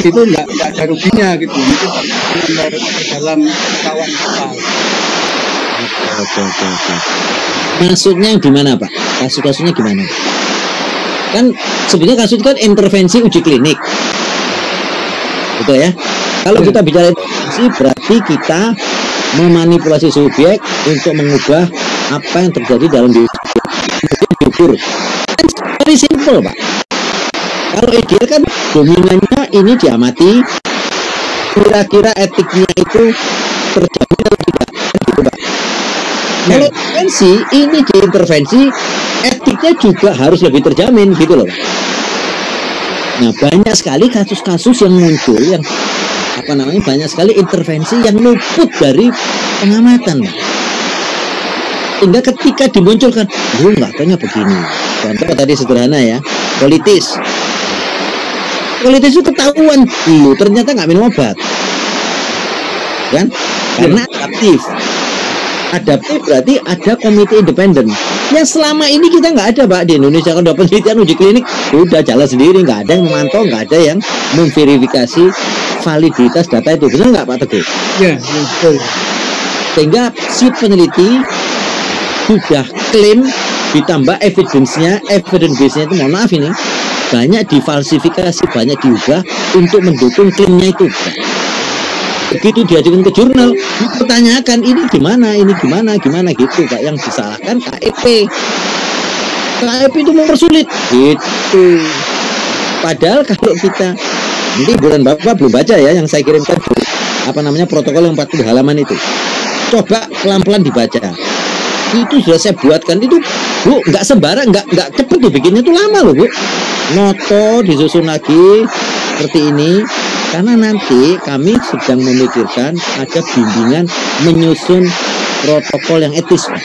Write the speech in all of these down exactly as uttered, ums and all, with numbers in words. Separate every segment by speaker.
Speaker 1: itu nggak nggak ada ruginya gitu, itu dalam kawan kita.
Speaker 2: Oke, oke, oke. Maksudnya gimana Pak? Kasus-kasusnya gimana? Kan sebenarnya kasus itu kan intervensi uji klinik, betul ya? Kalau
Speaker 1: Ya.
Speaker 2: kita bicara intervensi berarti kita memanipulasi subjek untuk mengubah apa yang terjadi dalam diri kemudian diukur. Kan very simple Pak. Kalau ideal kan dominannya ini diamati, kira-kira etiknya itu terjamin atau tidak, kan gitu Pak. Kalau intervensi ini diintervensi, etiknya juga harus lebih terjamin gitu loh Pak. Nah banyak sekali kasus-kasus yang muncul yang apa namanya banyak sekali intervensi yang luput dari pengamatan Pak. Hingga ketika dimunculkan, lu nggak tanya begini. Contoh tadi sederhana ya, politis. Politis itu ketahuan, lu ternyata nggak minum obat, kan? Karena adaptif. Adaptif berarti ada komite independen. Yang selama ini kita nggak ada Pak di Indonesia. Kalau penelitian uji klinik udah jalan sendiri, nggak ada yang memantau, nggak ada yang memverifikasi validitas data itu. Benar nggak Pak Teguh?
Speaker 1: Ya, betul.
Speaker 2: Sehingga si peneliti sudah klaim ditambah evidence-nya, evidence base-nya itu mohon maaf ini banyak difalsifikasi, banyak diubah untuk mendukung klaimnya itu. Begitu diajukan ke jurnal, dipertanyakan ini gimana, ini gimana, gimana gitu Pak. Yang disalahkan K E P. K E P itu mempersulit gitu. Padahal kalau kita nanti bulan Bapak belum baca ya yang saya kirimkan apa namanya protokol yang empat puluh halaman itu. Coba pelan-pelan dibaca. Itu sudah saya buatkan itu Bu, nggak sembarang, nggak nggak cepet tuh bikinnya tuh lama loh Bu. Noto disusun lagi seperti ini karena nanti kami sedang memikirkan ada bimbingan menyusun protokol yang etis Pak.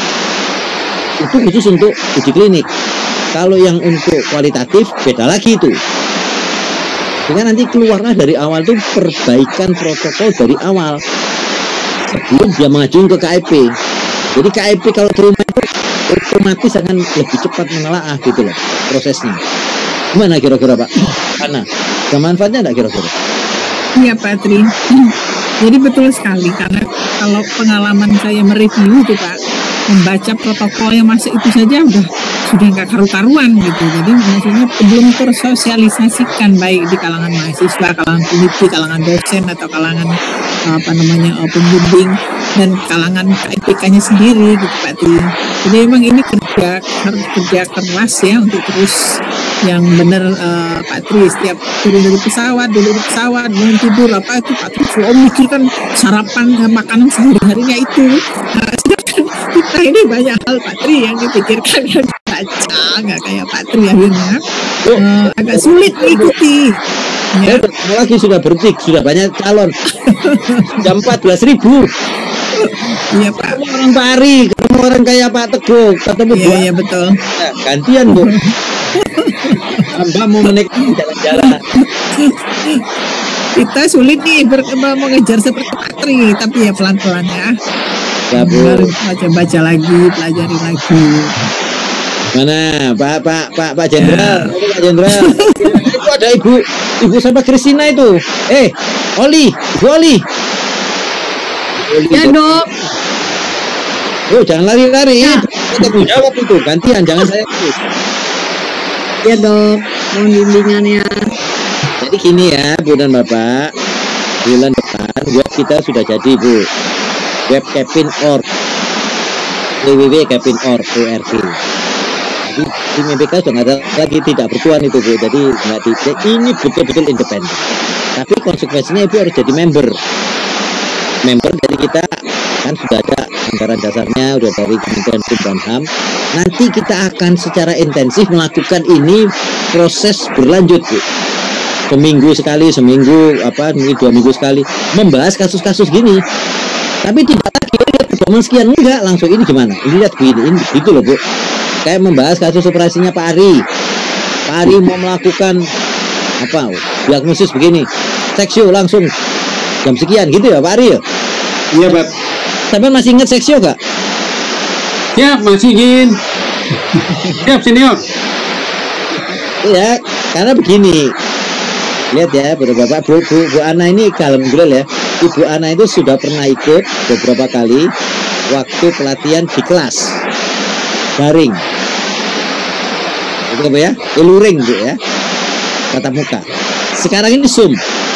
Speaker 2: Itu khusus untuk uji klinik. Kalau yang untuk kualitatif beda lagi itu. Sehingga nanti keluarlah dari awal tuh perbaikan protokol dari awal sebelum dia mengajukan ke K E P. Jadi K E P kalau terima itu otomatis akan lebih cepat menelaah gitu loh prosesnya. Gimana kira-kira Pak? Karena ada manfaatnya enggak kira-kira?
Speaker 3: Iya Pak Tri. Jadi betul sekali karena kalau pengalaman saya mereview itu Pak, membaca protokol yang masih itu saja udah sudah nggak karu-karuan gitu. Jadi maksudnya belum tersosialisasikan baik di kalangan mahasiswa, kalangan peneliti, kalangan dosen atau kalangan apa namanya pembimbing dan kalangan K I P K-nya sendiri gitu Pak Tri. Jadi memang ini kerja harus kerja keras ya untuk terus yang benar uh, Pak Tri setiap turun dari pesawat, dulu di pesawat, mau tidur apa itu Pak Tri selalu mikirkan sarapan dan makanan sehari-harinya itu. Nah, sedangkan kita ini banyak hal Pak Tri yang dipikirkan dan baca nggak kayak Pak Tri akhirnya uh, agak sulit mengikuti.
Speaker 2: Ya. Saya lagi sudah berhenti, sudah banyak calon. Jam empat belas ribu.
Speaker 3: Iya Pak.
Speaker 2: Ketemu orang Pari, ketemu orang kayak Pak Teguh, ketemu
Speaker 3: Iya, iya betul.
Speaker 2: Nah, gantian Bu. Amba mau menikmati jalan-jalan.
Speaker 3: Kita sulit nih ber mengejar seperti Pak Tri, tapi ya pelan-pelan ya.
Speaker 2: Ya Bu.
Speaker 3: Baca-baca lagi, pelajari lagi.
Speaker 2: Mana Pak Pak Pak Pak Jenderal, ya. Pak Jenderal. Itu ada Ibu Ibu sama Kristina itu. Eh, Oli, Ibu Oli. Oli
Speaker 4: ya Dok.
Speaker 2: Oh jangan lari-lari.
Speaker 4: Ya.
Speaker 2: Kita tanggung jawab itu, gantian jangan saya terus.
Speaker 4: Ya Dok, mohon bimbingannya.
Speaker 2: Jadi gini ya Bu dan Bapak, bulan depan web kita sudah jadi Bu. Web Kepin titik org, w w w titik kepin titik org. Jadi tim M P K sudah nggak ada lagi tidak bertuan itu Bu. Jadi nggak dicek, ini betul-betul independen. Tapi konsekuensinya Ibu harus jadi member. Member dari kita kan sudah ada anggaran dasarnya, udah dari Kementerian Hukum dan H A M. Nanti kita akan secara intensif melakukan ini proses berlanjut Bu. Seminggu sekali, seminggu apa, mungkin dua minggu sekali membahas kasus-kasus gini. Tapi tidak lagi lihat performa sekian, enggak langsung ini gimana? Ini lihat begini, ini gitu loh Bu. Kayak membahas kasus operasinya Pak Ari. Pak Ari mau melakukan apa? Diagnosis begini, seksio langsung jam sekian gitu ya Pak Ari ya?
Speaker 1: Iya Pak.
Speaker 2: Sampai masih ingat seksio gak?
Speaker 1: Siap, masih ingin. Siap senior.
Speaker 2: Ya, karena begini. lihat ya Bapak-bapak, Bu, Bu, Bu Ana ini alhamdulillah ya, Ibu Ana itu sudah pernah ikut beberapa kali waktu pelatihan di kelas daring. Itu apa ya? E-luring Bu ya. Tatap muka. Sekarang ini Zoom.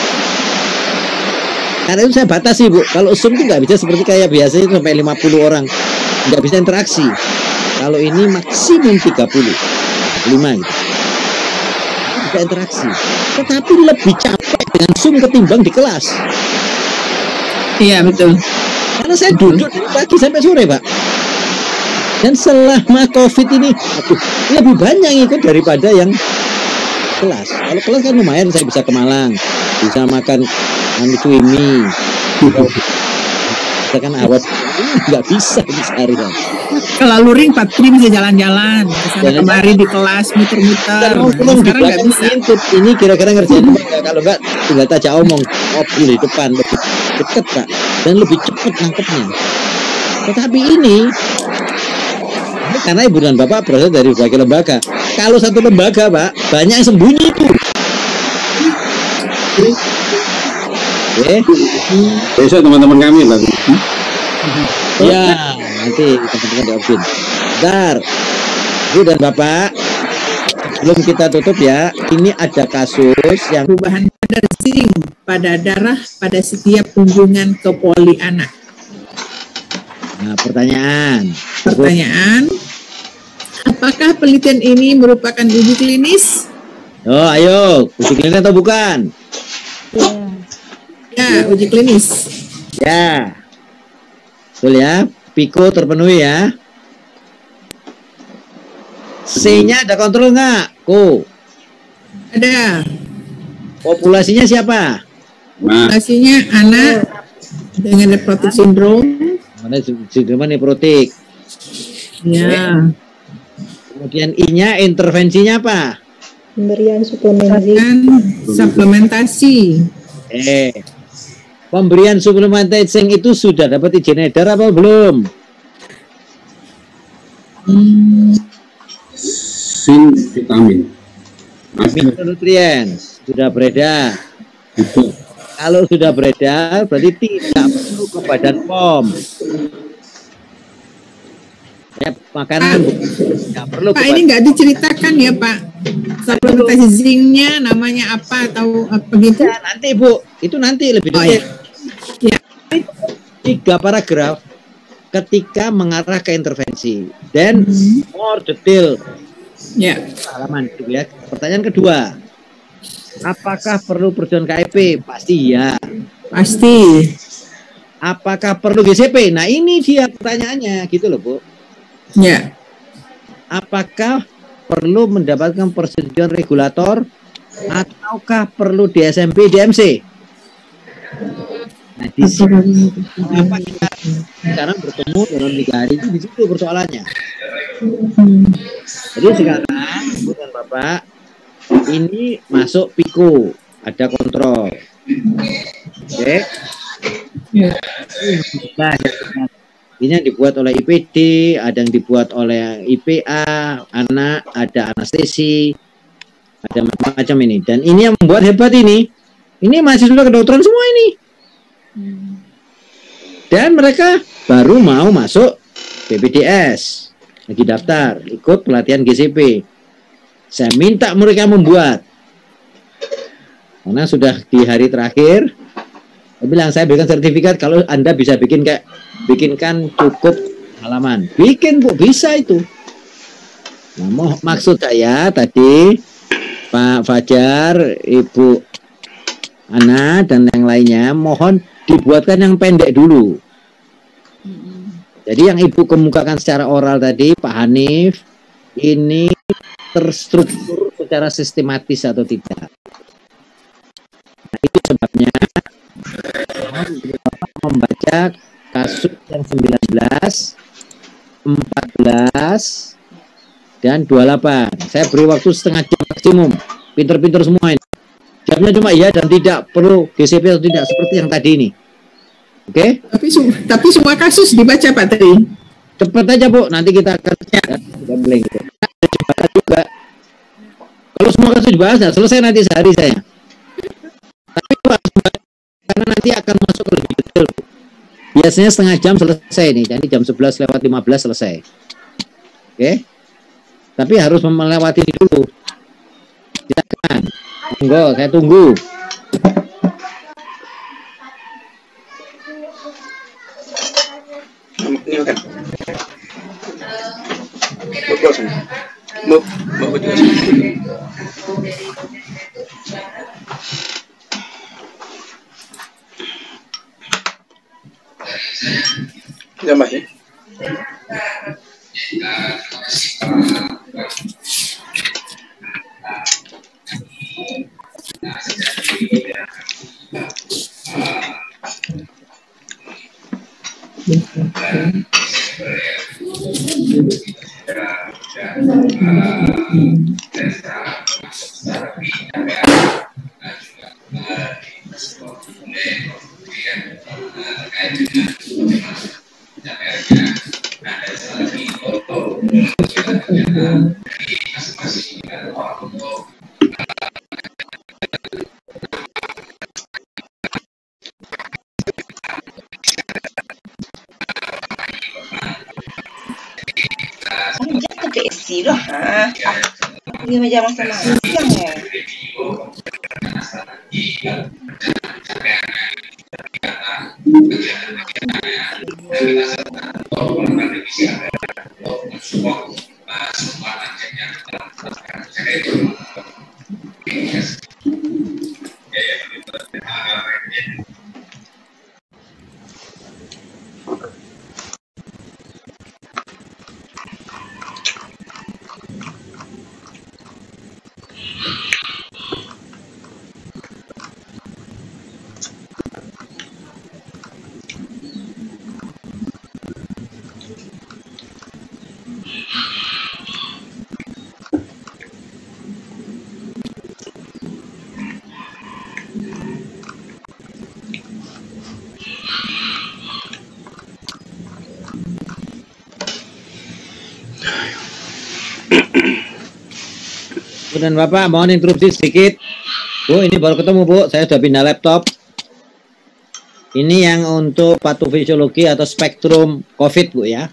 Speaker 2: Karena itu saya batasi Bu. Kalau Zoom itu nggak bisa seperti kayak biasanya itu sampai lima puluh orang. Nggak bisa interaksi. Kalau ini maksimum tiga puluh. lima gitu. Bisa interaksi. Tetapi lebih capek dengan Zoom ketimbang di kelas.
Speaker 3: Iya betul.
Speaker 2: Karena saya duduk dari pagi sampai sore Pak. Dan selama COVID ini aduh, lebih banyak yang ikut daripada yang kelas. Kalau kelas kan lumayan, saya bisa ke Malang, bisa makan anu cuimi, bisa kan awat, nggak bisa sehari kan.
Speaker 3: Kalau luring Patri bisa jalan-jalan, kesana kemari di kelas muter-muter.
Speaker 2: Nah, sekarang nggak bisa. Intip. Ini kira-kira ngerjain apa? Kalau nggak tinggal tajak omong, mobil di depan lebih deket Pak, dan lebih cepat nangkepnya. Tetapi ini karena Ibu dan Bapak berasal dari berbagai lembaga. Kalau satu lembaga Pak, banyak yang sembunyi itu. Oke.
Speaker 1: Besok teman-teman kami lagi.
Speaker 2: Ya, nanti teman-teman diopsin. Bentar, Bu dan Bapak, sebelum kita tutup ya, ini ada kasus yang
Speaker 3: Perubahan kadar zinc pada darah pada setiap kunjungan ke poli anak.
Speaker 2: Nah, pertanyaan.
Speaker 3: Pertanyaan, apakah penelitian ini merupakan uji klinis?
Speaker 2: Oh, ayo, uji klinis atau bukan?
Speaker 3: Ya, uji klinis.
Speaker 2: Ya. Betul ya, Pico terpenuhi ya. C-nya ada kontrol nggak? Ko.
Speaker 3: Ada.
Speaker 2: Populasinya siapa?
Speaker 3: Populasinya anak dengan nephrotic syndrome.
Speaker 2: Mana sindrom nephrotik?
Speaker 3: Ya.
Speaker 2: Kemudian I-nya intervensinya apa?
Speaker 4: Pemberian suplemen
Speaker 3: Suplementasi.
Speaker 2: Eh, pemberian suplementasi zinc itu sudah dapat izin edar apa belum?
Speaker 3: Hmm.
Speaker 1: Zinc vitamin.
Speaker 2: Mikronutrien sudah beredar. Kalau sudah beredar berarti tidak perlu ke Badan P O M. Ya, makanan nggak perlu.
Speaker 3: Pak, ini nggak diceritakan ya Pak. Suplementasi zincnya namanya apa atau apa gitu?
Speaker 2: Ya, nanti Bu, itu nanti lebih
Speaker 3: Oh,
Speaker 2: detail.
Speaker 3: ya.
Speaker 2: Tiga paragraf ketika mengarah ke intervensi. Dan
Speaker 3: Hmm.
Speaker 2: more detail.
Speaker 3: Ya.
Speaker 2: Halaman itu ya. Pertanyaan kedua, apakah perlu perjuangan K I P? Pasti ya.
Speaker 3: Pasti.
Speaker 2: Apakah perlu G C P? Nah ini dia pertanyaannya gitu loh Bu.
Speaker 3: Ya.
Speaker 2: Apakah perlu mendapatkan persetujuan regulator ataukah perlu D S M P, D M C? Nah di sini apa kita sekarang bertemu dalam tiga hari itu di situ persoalannya. Jadi sekarang Bu dan Bapak ini masuk Pico, ada kontrol. Oke.
Speaker 3: Ya.
Speaker 2: Nah, ini yang dibuat oleh I P D, ada yang dibuat oleh I P A, anak, ada anestesi, ada macam-macam ini. Dan ini yang membuat hebat ini, ini mahasiswa kedokteran semua ini. Dan mereka baru mau masuk B P D S, lagi daftar, ikut pelatihan G C P. Saya minta mereka membuat, karena sudah di hari terakhir. Saya bilang saya berikan sertifikat kalau Anda bisa bikin kayak bikinkan cukup halaman. Bikin Bu, bisa itu. Nah, mau, maksud saya tadi Pak Fajar, Ibu Ana dan yang lainnya mohon dibuatkan yang pendek dulu. Jadi yang Ibu kemukakan secara oral tadi Pak Hanif ini terstruktur secara sistematis atau tidak. Nah, itu sebabnya membaca kasus yang sembilan belas, empat belas, dan dua puluh delapan. Saya beri waktu setengah jam maksimum. Pinter-pinter semua ini. Jamnya cuma iya dan tidak, perlu G C P atau tidak, seperti yang tadi ini. Oke? Okay?
Speaker 3: Tapi, tapi semua kasus dibaca Pak Tri.
Speaker 2: Cepat aja Bu, nanti kita akan ya, gambling gitu. Dibahas juga. Kalau semua kasus dibahas, ya, selesai nanti sehari saya. nanti akan masuk lebih detail. Biasanya setengah jam selesai nih, jadi jam sebelas lewat lima belas selesai. Oke. Tapi harus melewati dulu. Silakan. Monggo, saya tunggu.
Speaker 1: Ini makan. Bagus. Mau mau bagus. Tambah ya.
Speaker 5: Loh, ha? Ini macam masa yang ya.
Speaker 2: Dan Bapak mohon interupsi sedikit. Bu, ini baru ketemu Bu, saya sudah pindah laptop. Ini yang untuk patofisiologi atau spektrum COVID Bu ya.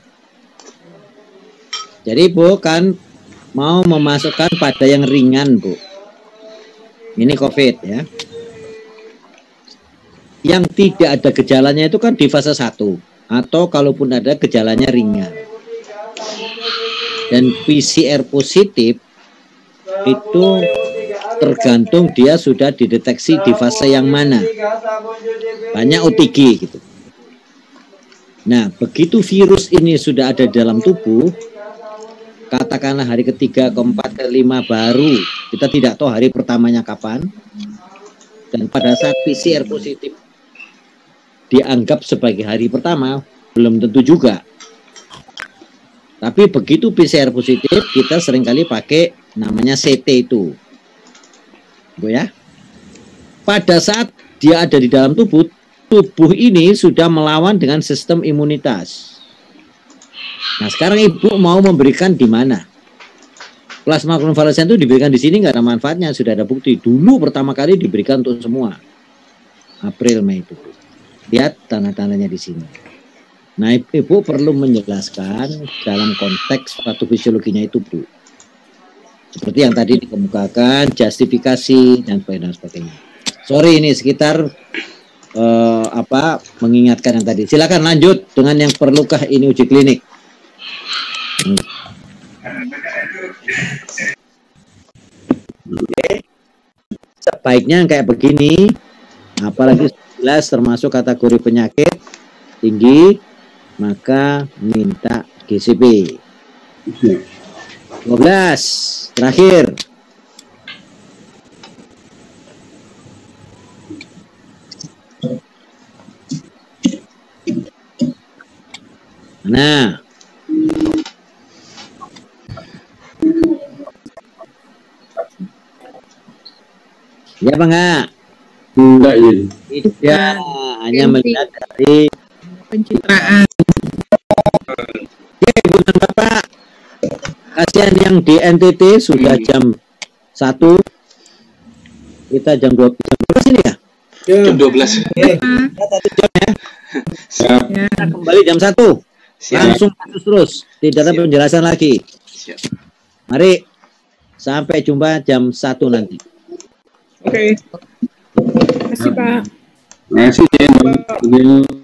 Speaker 2: Jadi Bu kan mau memasukkan pada yang ringan Bu. Ini COVID ya. Yang tidak ada gejalanya itu kan di fase satu. Atau kalaupun ada gejalanya ringan. Dan P C R positif itu tergantung dia sudah dideteksi di fase yang mana. Banyak O T G gitu. Nah, begitu virus ini sudah ada dalam tubuh, katakanlah hari ketiga, keempat, kelima baru, kita tidak tahu hari pertamanya kapan. Dan pada saat P C R positif dianggap sebagai hari pertama, belum tentu juga. Tapi begitu P C R positif, kita seringkali pakai namanya C T itu. Bu ya. Pada saat dia ada di dalam tubuh, tubuh ini sudah melawan dengan sistem imunitas. Nah, sekarang Ibu mau memberikan di mana? Plasma konvalesen itu diberikan di sini nggak ada manfaatnya, sudah ada bukti. Dulu pertama kali diberikan untuk semua. April Mei itu. Lihat tanda-tandanya di sini. Nah, Ibu perlu menjelaskan dalam konteks patofisiologinya itu, Bu. Seperti yang tadi dikemukakan, justifikasi dan sebagainya. Sorry ini sekitar uh, apa mengingatkan yang tadi. Silakan lanjut dengan yang perlukah ini uji klinik. Oke. Sebaiknya kayak begini, apalagi jelas termasuk kategori penyakit tinggi, maka minta G C P. dua belas terakhir. Nah, ya Bang enggak?
Speaker 1: Enggak ya.
Speaker 2: Tidak, hanya melihat dari
Speaker 3: pencitraan.
Speaker 2: Oke, Ibu dan Bapak, kasihan yang di N T T sudah jam satu, kita jam dua belas ini ya?
Speaker 6: Jam dua belas.
Speaker 1: Oke.
Speaker 6: Siap.
Speaker 3: Ya.
Speaker 2: Kita kembali jam satu.
Speaker 6: Siap.
Speaker 2: Langsung kasus terus. Tidak ada
Speaker 6: Siap.
Speaker 2: penjelasan lagi.
Speaker 6: Siap.
Speaker 2: Mari sampai jumpa jam satu nanti.
Speaker 3: Oke. Terima kasih Pak.
Speaker 6: Terima kasih, Jen.